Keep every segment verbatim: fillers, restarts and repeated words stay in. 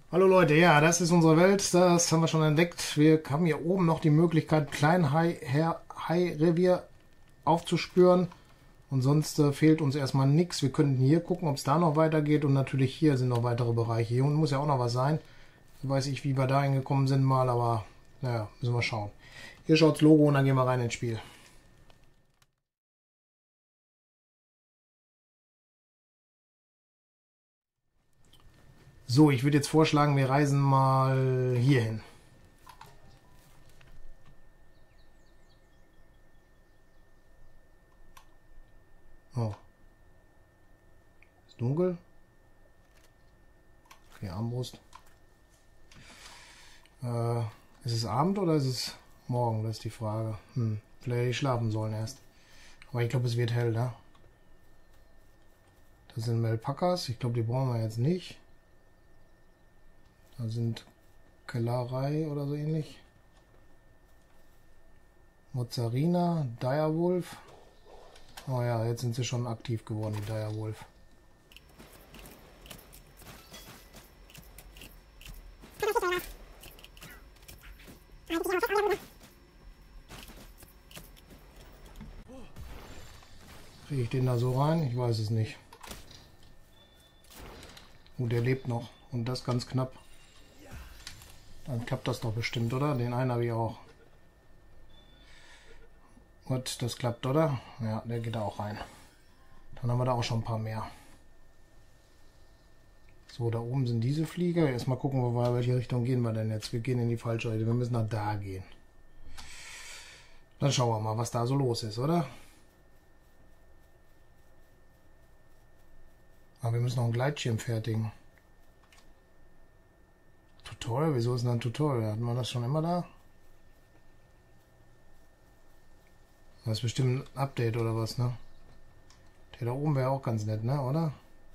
Hallo Leute, ja, das ist unsere Welt, das haben wir schon entdeckt. Wir haben hier oben noch die Möglichkeit, Klein-Hai-Revier aufzuspüren. Und sonst äh, fehlt uns erstmal nichts. Wir könnten hier gucken, ob es da noch weitergeht. Und natürlich hier sind noch weitere Bereiche. Hier unten muss ja auch noch was sein. Weiß ich, wie wir da hingekommen sind mal, aber naja, müssen wir schauen. Hier schaut das Logo und dann gehen wir rein ins Spiel. So, ich würde jetzt vorschlagen, wir reisen mal hier hin. Oh. Ist dunkel. Okay, Armbrust. Äh, ist es Abend oder ist es morgen? Das ist die Frage. Hm, vielleicht hätte ich schlafen sollen erst. Aber ich glaube, es wird hell, ne? Das sind Melpakas. Ich glaube, die brauchen wir jetzt nicht. Da sind Kellerei oder so ähnlich. Mozzarina, Direwolf. Oh ja, jetzt sind sie schon aktiv geworden, die Direwolf. Kriege ich den da so rein? Ich weiß es nicht. Oh, der lebt noch. Und das ganz knapp. Dann klappt das doch bestimmt, oder? Den einen habe ich auch. Gut, das klappt, oder? Ja, der geht da auch rein. Dann haben wir da auch schon ein paar mehr. So, da oben sind diese Flieger. Erstmal gucken wir mal, welche Richtung gehen wir denn jetzt. Wir gehen in die falsche Richtung. Wir müssen nach da gehen. Dann schauen wir mal, was da so los ist, oder? Aber wir müssen noch einen Gleitschirm fertigen. Tutorial? Wieso ist denn ein Tutorial? Hatten wir das schon immer da? Das ist bestimmt ein Update oder was, ne? Der da oben wäre auch ganz nett, ne, oder?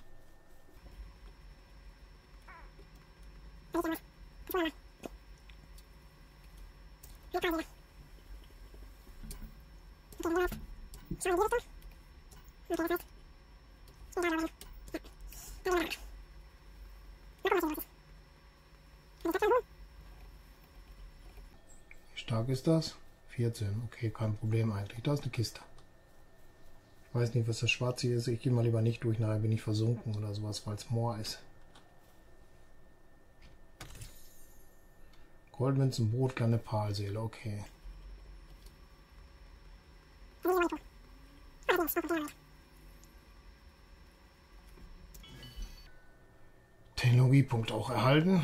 Wie stark ist das? vierzehn. Okay, kein Problem eigentlich. Da ist eine Kiste. Ich weiß nicht, was das Schwarze hier ist. Ich gehe mal lieber nicht durch. Nachher bin ich versunken oder sowas, weil es Moor ist. Goldmünzen, Brot, kleine Palseele. Okay. Technologiepunkt auch erhalten.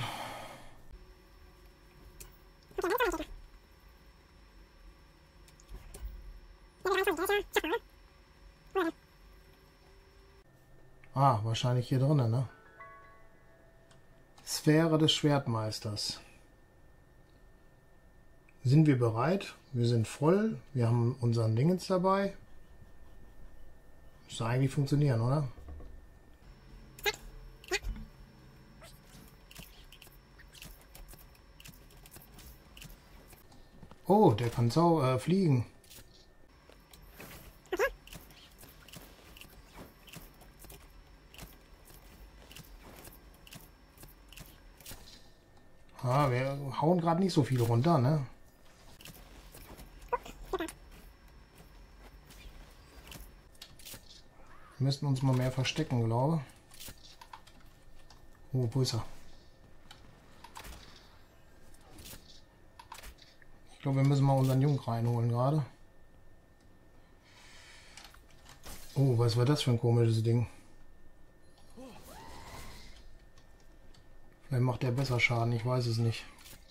Ah, wahrscheinlich hier drinnen, ne? Sphäre des Schwertmeisters. Sind wir bereit? Wir sind voll. Wir haben unseren Dingens dabei. Müsste eigentlich funktionieren, oder? Oh, der kann sau äh, fliegen. Ah, wir hauen gerade nicht so viel runter, ne? Wir müssten uns mal mehr verstecken, glaube ich. Oh, wo ist er? Ich glaube, wir müssen mal unseren Jungen reinholen gerade. Oh, was war das für ein komisches Ding? Vielleicht macht der besser Schaden, ich weiß es nicht.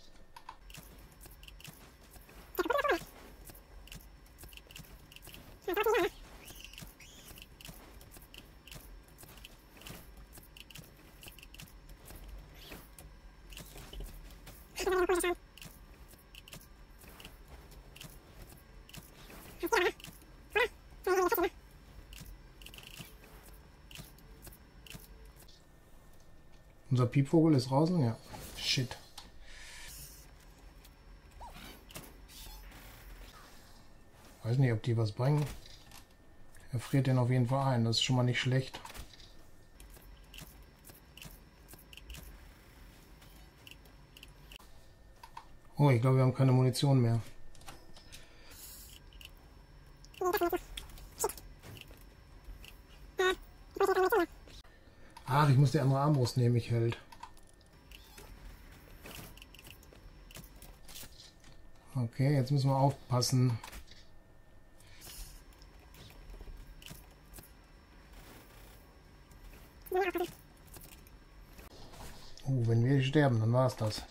Unser Piepvogel ist draußen? Ja. Shit. Weiß nicht, ob die was bringen. Er friert den auf jeden Fall ein. Das ist schon mal nicht schlecht. Oh, ich glaube, wir haben keine Munition mehr. Ach, ich muss die andere Armbrust nehmen, ich hält. Okay, jetzt müssen wir aufpassen. Oh, wenn wir sterben, dann war es das.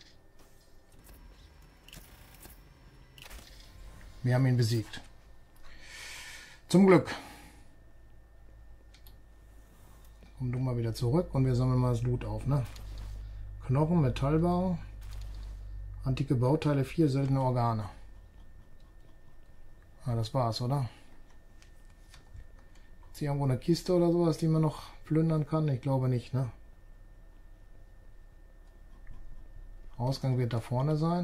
Wir haben ihn besiegt. Zum Glück. Komm du mal wieder zurück und wir sammeln mal das Loot auf, ne? Knochen, Metallbau, antike Bauteile, vier seltene Organe. Ah, das war's, oder? Ist hier irgendwo eine Kiste oder sowas, die man noch plündern kann? Ich glaube nicht, ne? Ausgang wird da vorne sein.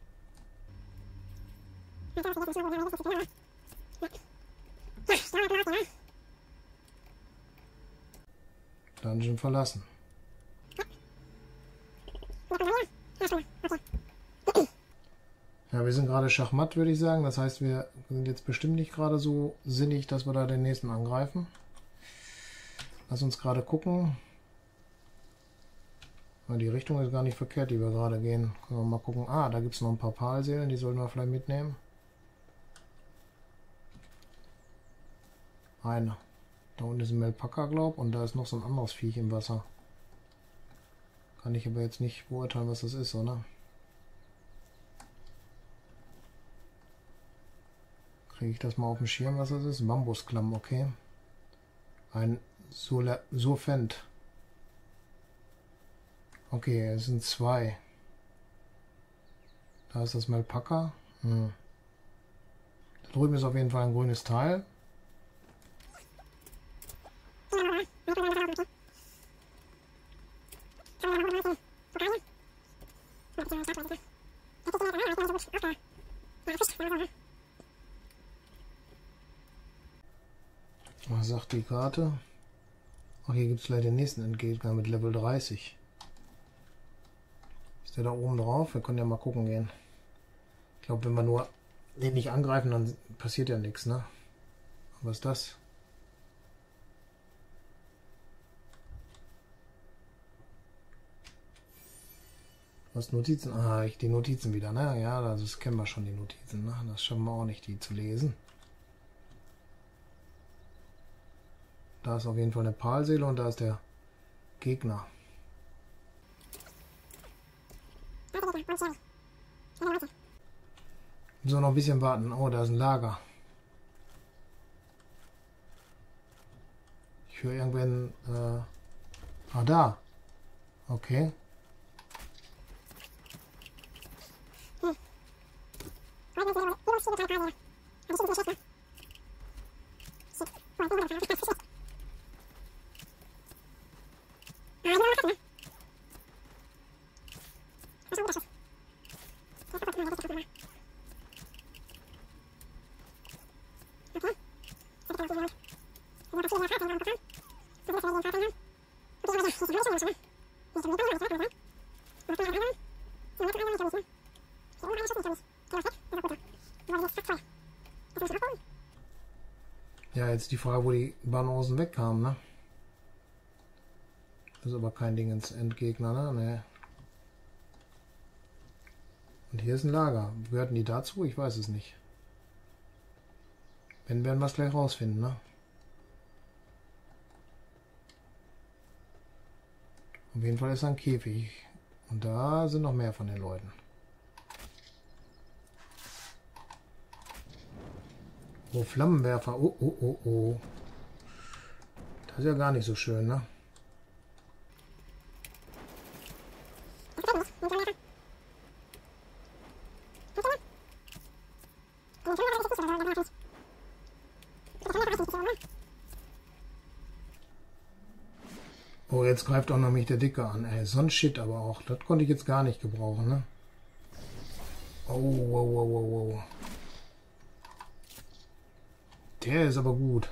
Dungeon verlassen. Ja, wir sind gerade Schachmatt, würde ich sagen. Das heißt, wir sind jetzt bestimmt nicht gerade so sinnig, dass wir da den nächsten angreifen. Lass uns gerade gucken. Die Richtung ist gar nicht verkehrt, die wir gerade gehen. Können wir mal gucken. Ah, da gibt es noch ein paar Palseelen, die sollten wir vielleicht mitnehmen. Eine. Da unten ist ein Melpaka, glaube ich, und da ist noch so ein anderes Viech im Wasser. Kann ich aber jetzt nicht beurteilen, was das ist, oder? Kriege ich das mal auf dem Schirm, was das ist? Bambusklamm, okay. Ein Surfent. Okay, es sind zwei. Da ist das Melpaka. Hm. Da drüben ist auf jeden Fall ein grünes Teil. Was sagt die Karte? Ach, hier gibt es gleich den nächsten Endgegner mit Level dreißig. Ist der da oben drauf? Wir können ja mal gucken gehen. Ich glaube, wenn wir nur den nicht angreifen, dann passiert ja nichts, ne? Was ist das? Was Notizen? Ah, ich die Notizen wieder, ne? Ja, das kennen wir schon, die Notizen, ne? Das schaffen wir auch nicht, die zu lesen. Da ist auf jeden Fall eine Palseele und da ist der Gegner. So, noch ein bisschen warten. Oh, da ist ein Lager. Ich höre irgendwen... Äh ah, da. Okay. Ja, jetzt die Frage, wo die Banausen wegkamen, ne? Das ist aber kein Ding ins Endgegner, ne? Nee. Und hier ist ein Lager. Gehörten die dazu? Ich weiß es nicht. Wenn, werden wir es gleich rausfinden, ne? Auf jeden Fall ist ein Käfig. Und da sind noch mehr von den Leuten. Oh, Flammenwerfer. Oh, oh, oh, oh. Das ist ja gar nicht so schön, ne? Oh, jetzt greift auch noch mich der Dicke an. Ey, so ein Shit aber auch. Das konnte ich jetzt gar nicht gebrauchen, ne? Oh, wow, wow, wow, wow. Der ist aber gut.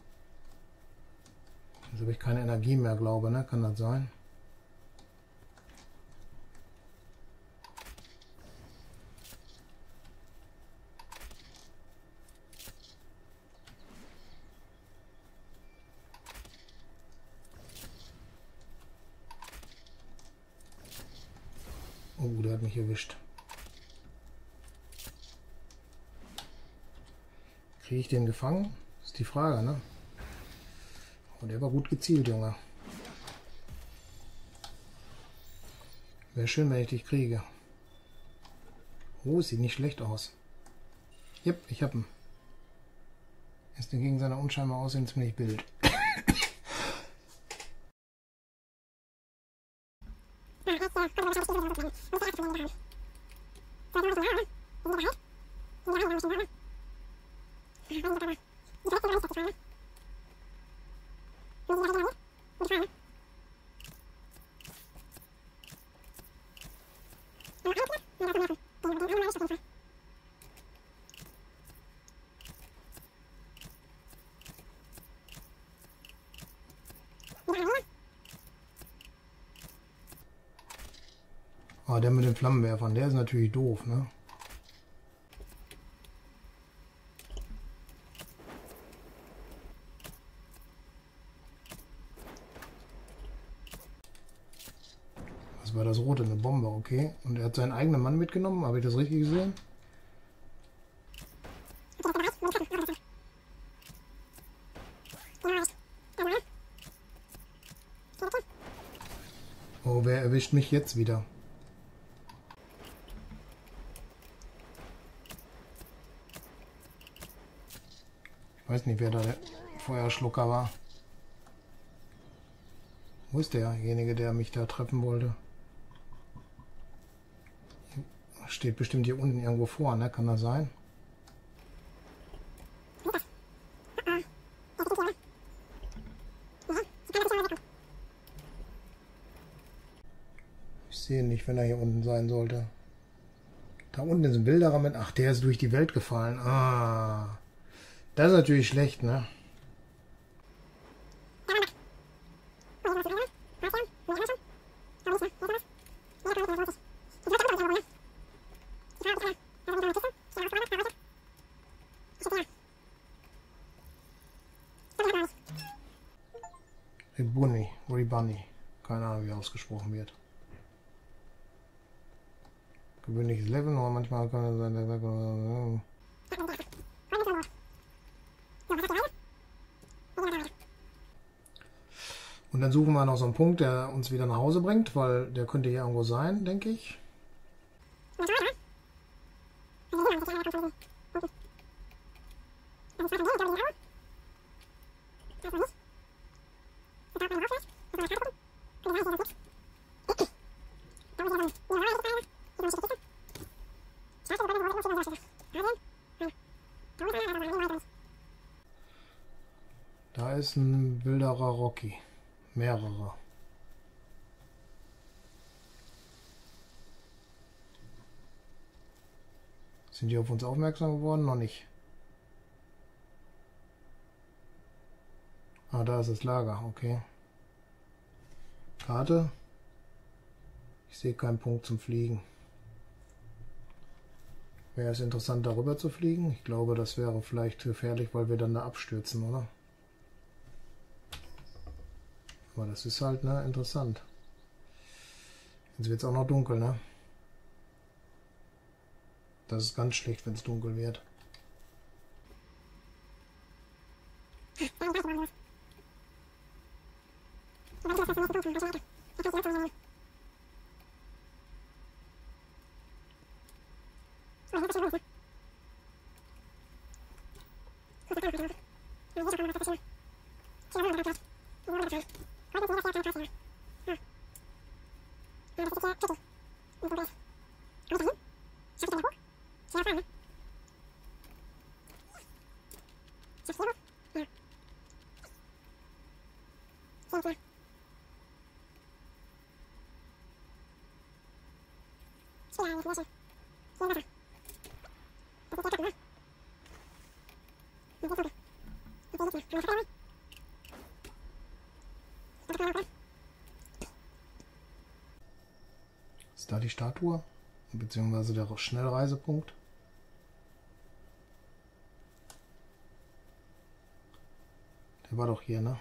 Jetzt habe ich keine Energie mehr, glaube ich, ne? Kann das sein? Oh, der hat mich erwischt. Kriege ich den gefangen? Das ist die Frage, ne? Oh, der war gut gezielt, Junge. Wäre schön, wenn ich dich kriege. Oh, sieht nicht schlecht aus. Jep, ich hab ihn. Ist gegen seine unscheinbar Aussehen ziemlich Bild. Oh, der mit den Flammenwerfern, der ist natürlich doof, ne? Was war das Rote? Eine Bombe, okay. Und er hat seinen eigenen Mann mitgenommen, habe ich das richtig gesehen? Oh, wer erwischt mich jetzt wieder? Ich weiß nicht, wer da der Feuerschlucker war. Wo ist derjenige, der mich da treffen wollte? Steht bestimmt hier unten irgendwo vor, ne? Kann das sein? Ich sehe ihn nicht, wenn er hier unten sein sollte. Da unten ist ein Wilderer mit... Ach, der ist durch die Welt gefallen. Ah, das ist natürlich schlecht, ne? Ribunny, Ribunny. Keine Ahnung, wie ausgesprochen wird. Gewöhnliches Level, aber manchmal kann es sein, der und dann suchen wir noch so einen Punkt, der uns wieder nach Hause bringt, weil der könnte hier irgendwo sein, denke ich. Da ist ein wilderer Rocky. Mehrere. Sind die auf uns aufmerksam geworden? Noch nicht. Ah, da ist das Lager. Okay. Karte. Ich sehe keinen Punkt zum Fliegen. Wäre es interessant, darüber zu fliegen? Ich glaube, das wäre vielleicht gefährlich, weil wir dann da abstürzen, oder? Aber das ist halt, ne, interessant. Jetzt wird es auch noch dunkel, ne? Das ist ganz schlecht, wenn es dunkel wird. Ist da die Statue? Beziehungsweise der Schnellreisepunkt? Der war doch hier, ne?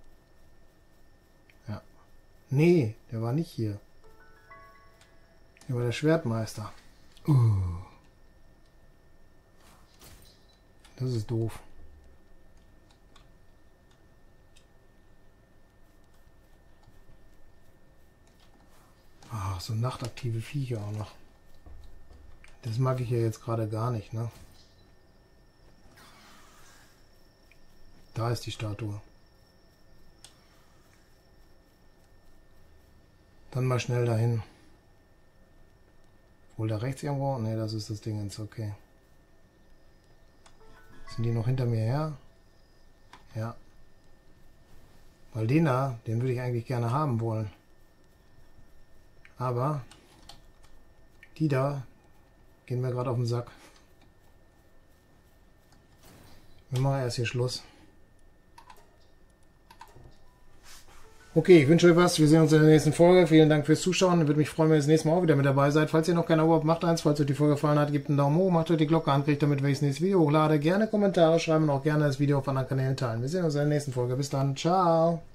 Ja. Nee, der war nicht hier. Hier war der Schwertmeister. Uh. Das ist doof. Ach, so nachtaktive Viecher auch noch. Das mag ich ja jetzt gerade gar nicht, ne? Da ist die Statue. Dann mal schnell dahin. Wohl da rechts irgendwo? Ne, das ist das Ding jetzt, okay. Sind die noch hinter mir her? Ja. Weil den da, den würde ich eigentlich gerne haben wollen. Aber die da gehen mir gerade auf den Sack. Wir machen erst hier Schluss. Okay, ich wünsche euch was. Wir sehen uns in der nächsten Folge. Vielen Dank fürs Zuschauen. Ich würde mich freuen, wenn ihr das nächste Mal auch wieder mit dabei seid. Falls ihr noch kein Abo habt, macht eins. Falls euch die Folge gefallen hat, gebt einen Daumen hoch. Macht euch die Glocke an, kriegt damit, wenn ich das nächste Video hochlade. Gerne Kommentare schreiben und auch gerne das Video auf anderen Kanälen teilen. Wir sehen uns in der nächsten Folge. Bis dann. Ciao.